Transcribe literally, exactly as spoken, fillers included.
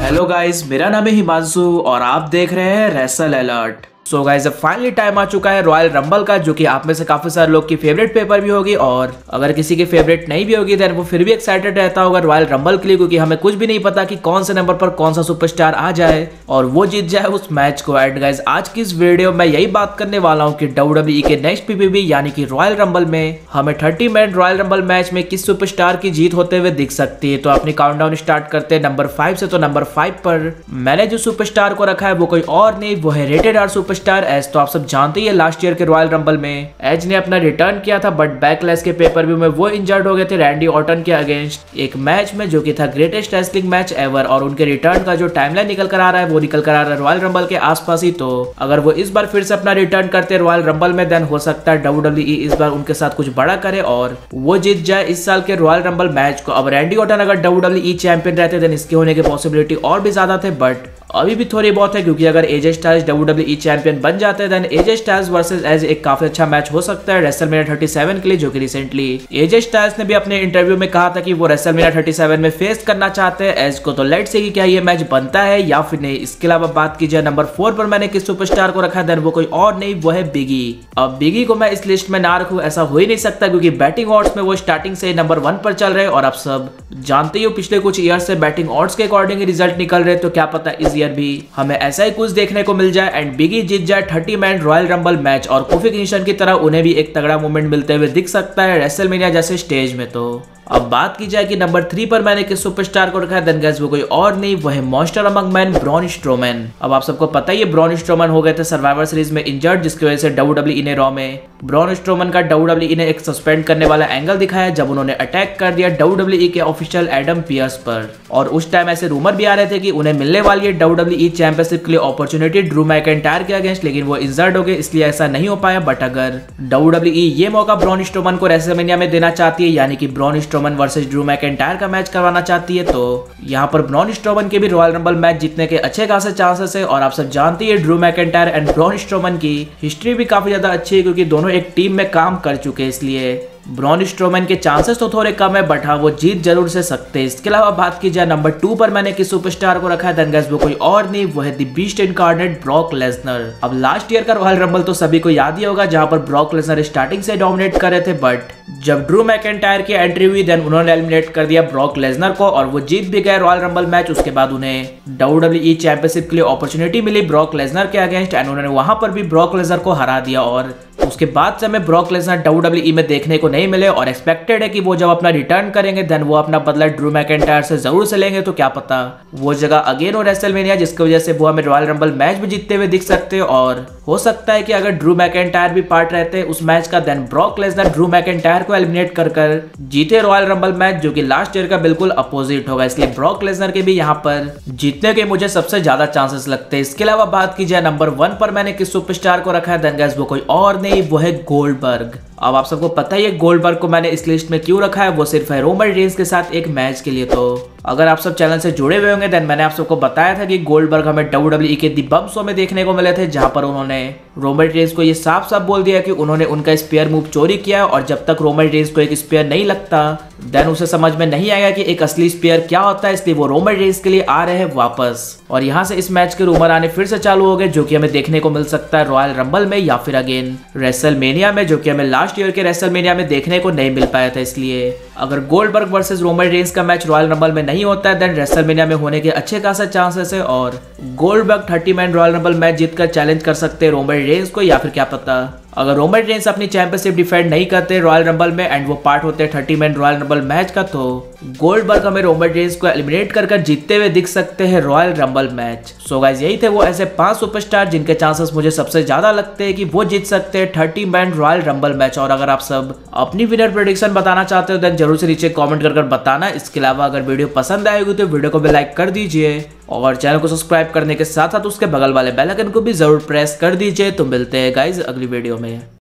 Hello guys, मेरा नाम है हिमांशु और आप देख रहे हैं रेसल अलर्ट। सो गाइस, अब फाइनली टाइम आ चुका है रॉयल रंबल का, जो कि आप में से काफी सारे लोग की फेवरेट पेपर भी होगी और अगर किसी की फेवरेट नहीं भी होगी देन वो फिर भी एक्साइटेड रहता होगा रॉयल रंबल के लिए, क्योंकि हमें कुछ भी नहीं पता कि कौन से नंबर पर कौन सा सुपरस्टार आ जाए और वो जीत जाए उस मैच को। एंड गाइस, आज की इस वीडियो में यही बात करने वाला हूँ कि डब्ल्यू डब्ल्यू ई के नेक्स्ट पीपीवी यानी कि रॉयल रंबल में हमें thirty man royal rumble match में किस सुपरस्टार की जीत होते हुए दिख सकती है। तो अपनी काउंटडाउन स्टार्ट करते हैं नंबर फाइव से। तो नंबर फाइव पर मैंने जो सुपरस्टार को रखा है वो कोई और नहीं, वो है रेटेड आर सुपरस्टार एज। तो आप सब जानते ही है लास्ट ईयर के रॉयल रंबल में एज ने अपना रिटर्न किया था, बट बैकलैश के पेपर व्यू में वो इंजर्ड हो गए थे रैंडी ऑर्टन के अगेंस्ट एक मैच में, जो कि था ग्रेटेस्ट रेसलिंग मैच एवर। और उनके रिटर्न का जो टाइमलाइन निकल कर आ रहा है वो निकल कर आ रहा है रॉयल रंबल के आसपास ही। तो अगर वो इस बार फिर से अपना रिटर्न करते रॉयल रंबल में देन हो सकता है डब्ल्यू डब्ल्यू ई इस बार उनके साथ कुछ बड़ा करे और वो जीत जाए इस साल के रॉयल रंबल मैच को। अब रैंडी ऑर्टन अगर डब्ल्यू डब्ल्यू ई चैंपियन रहते देन इसके होने की पॉसिबिलिटी और भी ज्यादा थे, बट अभी भी थोड़ी बहुत है, क्योंकि अगर AJ Styles W W E champion बन जाते हैं then AJ Styles versus Edge एक काफी अच्छा मैच हो सकता है रेसलमेनिया थर्टी सेवन के लिए, जो कि रिसेंटली एजे स्टाइल्स ने भी अपने इंटरव्यू में कहा था कि वो रेसलमेनिया थर्टी सेवन में फेस करना चाहते हैं एज को। तो लेट्स सी कि क्या ये मैच बनता है या फिर नहीं। इसके अलावा बात की जाए नंबर फोर पर मैंने किस सुपरस्टार को रखा है देन वो कोई और नहीं, वो है बिगी। अब बिगी को मैं इस लिस्ट में ना रखूं ऐसा हो ही नहीं सकता, क्योंकि बैटिंग ऑड्स में वो स्टार्टिंग से नंबर वन पर चल रहे हैं और आप सब जानते ही हो पिछले कुछ ईयर से बैटिंग ऑड्स के अकॉर्डिंग रिजल्ट निकल रहे। तो क्या पता इस ईयर भी हमें ऐसा ही कुछ देखने को मिल जाए एंड बिगी जीत जाए thirty man royal rumble match और कोफी किंगस्टन की तरह उन्हें भी एक तगड़ा मूवमेंट मिलते हुए दिख सकता है रेसलमेनिया जैसे स्टेज में। तो अब बात की जाए कि नंबर थ्री पर मैंने किस सुपरस्टार को रखा है देन गाइस वो कोई और नहीं, वो है monster among man Braun Strowman. अब आप सबको पता ही है ब्रॉन स्ट्रोमैन हो गए थे सर्वाइवर सीरीज में इंजर्ड, जिसकी वजह से डब्ल्यू डब्ल्यू ई ने रॉ में ब्रॉन स्ट्रोमैन का डब्ल्यू डब्ल्यू ई ने एक सस्पेंड करने वाला एंगल दिखाया जब उन्होंने अटैक कर दिया डब्ल्यू डब्ल्यू ई के ऑफिशियल एडम पियर्स पर। और उस टाइम ऐसे रूमर भी आ रहे थे कि उन्हें मिलने वाली है डब्ल्यू डब्ल्यू ई चैंपियनशिप के लिए अपॉर्चुनिटी ड्रू मैकिंटायर के अगेंस्ट, लेकिन वो इंजर्ड हो गए इसलिए ऐसा नहीं हो पाया। बट अगर डब्ल्यू डब्ल्यू ई ये मौका ब्रॉन स्ट्रोमैन को रेसलमेनिया में देना चाहती है, यानी कि Braun Strowman versus Drew McIntyre का मैच करवाना चाहती है, तो यहाँ पर ब्रॉन स्ट्रोमैन के भी रॉयल रंबल मैच जीतने के अच्छे खासे चांसेस है। और आप सब जानते हैं Drew McIntyre and Braun Strowman की हिस्ट्री भी काफी ज्यादा अच्छी है, क्योंकि दोनों एक टीम में काम कर चुके हैं, इसलिए ब्रॉन स्ट्रोमैन के चांसेस तो थोड़े कम है, बट हाँ वो जीत जरूर से सकते हैं। इसके अलावा बात की जाए नंबर टू पर मैंने किस सुपरस्टार को रखा है देन गाइस वो कोई और नहीं, वो है the beast incarnate Brock Lesnar. अब लास्ट ईयर का रॉयल रंबल तो सभी को याद ही होगा, जहां पर ब्रॉक लेसनर स्टार्टिंग से डोमिनेट कर रहे थे, बट जब ड्रू मैकिंटायर की एंट्री हुई देन उन्होंने एलिमिनेट कर दिया ब्रॉक लेसनर को और वो जीत भी गए रॉयल रंबल मैच। उसके बाद उन्हें डब्ल्यू डब्ल्यू ई चैंपियनशिप के लिए अपॉर्चुनिटी मिली ब्रॉक लेसनर के अगेंस्ट एंड उन्होंने वहां पर भी ब्रॉक लेसनर को हरा दिया। और उसके बाद से हमें Brock Lesnar W W E में देखने को नहीं मिले और एक्सपेक्टेड है कि वो जब अपना रिटर्न करेंगे देन वो अपना बदला ड्रू मैकिंटायर से जरूर से लेंगे। तो क्या पता वो जगह अगेन हो रेसलमेनिया, जिसकी वजह से वो हमें रॉयल रंबल मैच भी जीतते हुए दिख सकते हैं। और हो सकता है कि अगर ड्रू मैकिंटायर भी पार्ट रहते हैं उस मैच का then Brock Lesnar Drew McIntyre को एलिमिनेट कर कर जीते रॉयल रंबल मैच, जो कि लास्ट ईयर का बिल्कुल अपोजिट होगा। इसलिए ब्रॉक लेसनर के भी यहाँ पर जीतने के मुझे सबसे ज्यादा चांसेस लगते हैं। इसके अलावा बात की जाए नंबर वन पर मैंने किस सुपरस्टार को रखा है देन गाइस वो कोई और नहीं, वो है गोल्डबर्ग। अब आप सबको पता ही है गोल्डबर्ग को मैंने इस लिस्ट में क्यों रखा है, वो सिर्फ है रोमन रेंस के साथ एक मैच के लिए। तो अगर आप सब चैनल से जुड़े हुए होंगे देन मैंने आप सबको बताया था कि गोल्डबर्ग हमें डब्ल्यू डब्ल्यू ई के दी बम शो में देखने को मिले थे, जहां पर उन्होंने रोमन रेंस को ये साफ साफ बोल दिया कि उन्होंने उनका स्पेयर मूव चोरी किया और जब तक रोमन रेंस को एक स्पेयर नहीं लगता देन उसे समझ में नहीं आएगा कि एक असली स्पेयर क्या होता है, इसलिए वो रोमन रेंस के लिए आ रहे हैं वापस। और यहाँ से इस मैच के रूमर आने फिर से चालू हो गए, जो कि हमें देखने को मिल सकता है रॉयल रंबल में या फिर अगेन रेसलमेनिया में, जो कि हमें लास्ट ईयर के रेसलमेनिया में देखने को नहीं मिल पाया था। इसलिए अगर गोल्डबर्ग वर्सेस रोमन रेंस का मैच रॉयल रंबल में नहीं होता है देन रेसलमेनिया में होने के अच्छे खासा चांसेस है और Goldberg thirty man royal rumble match जीतकर चैलेंज कर सकते हैं रोमन रेंस को, या फिर क्या पता अगर रोमन रेंस अपनी चैंपियनशिप डिफेंड नहीं करते रॉयल रंबल में एंड वो पार्ट होते हैं thirty man royal rumble match का, तो गोल्डबर्ग हमें रोमन रेंस को एलिमिनेट कर कर जीतते हुए दिख सकते हैं royal rumble match. So guys, यही थे वो ऐसे पांच सुपरस्टार जिनके चांसेस मुझे सबसे ज्यादा लगते हैं कि वो जीत सकते हैं thirty man royal rumble match. और अगर आप सब अपनी विनर प्रेडिक्शन बताना चाहते हो देन जरूर से नीचे कमेंट कर कर बताना। इसके अलावा अगर वीडियो पसंद आएगी तो वीडियो को भी लाइक कर दीजिए और चैनल को सब्सक्राइब करने के साथ साथ उसके बगल वाले बेल आइकन को भी जरूर प्रेस कर दीजिए। तो मिलते हैं गाइस अगली वीडियो में।